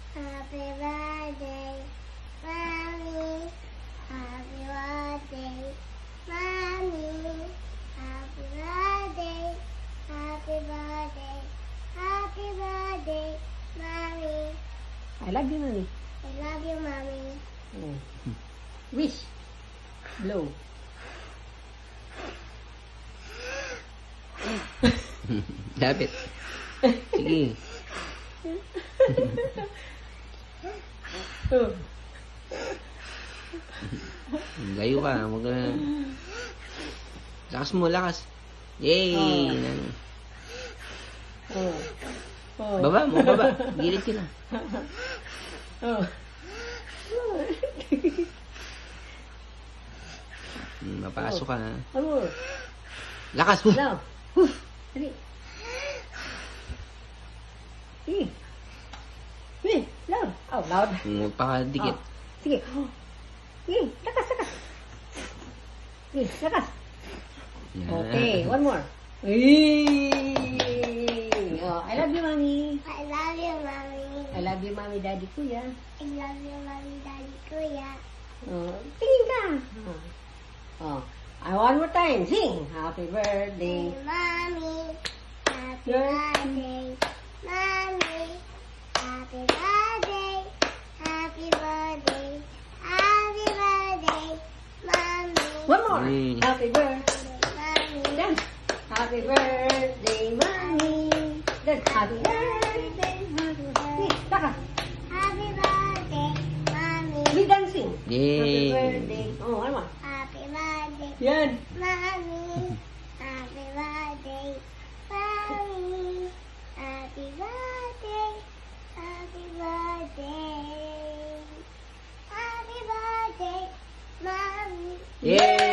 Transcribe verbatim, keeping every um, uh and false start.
Happy birthday, Mommy. Happy birthday, Mommy. Happy birthday, happy birthday, happy birthday, Mommy. I love you, Mommy. I love you, Mommy. Oh. Wish. Blow. Lapit. Sige. Oh. Layo ka. Huwag ka na. Lakas mo, lakas. Yay! Oh. Oh. Oh. Baba mo, baba. Gilid ka na. Oh. Hmm, mapasok ka. Ano? Lakas mo. Now. Hoof. Dali. Sige. Sige. Loud. Oh, loud. Magpakadikit. Oh. Sige. Sige. Lakas, lakas. Sige, lakas. Yan. Okay, one more. Hey! Oh, I love you, Mommy. I love you, Mommy. I love you, Mommy, Daddy, Kuya. I love you, Mommy, Daddy, Kuya. Oh, tingin ka. Oh. Oh. I one more time. Sing. Happy birthday. Hey, Mommy. Happy Yeah. birthday, Mommy. Happy birthday. Happy birthday. Happy birthday, Mommy. One more. Hey. Happy birthday. Mommy. Dance. Happy birthday, Mommy. Dance. Happy birthday. Happy birthday. Lakas. Happy birthday, Mommy. We dancing. Yay. Happy birthday. Oh, ano? Happy birthday, Yan. Mommy. Happy birthday, Mommy. Happy birthday. Happy birthday. Happy birthday, Mommy. Yay!